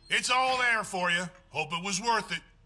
It's all there for you. Hope it was worth it.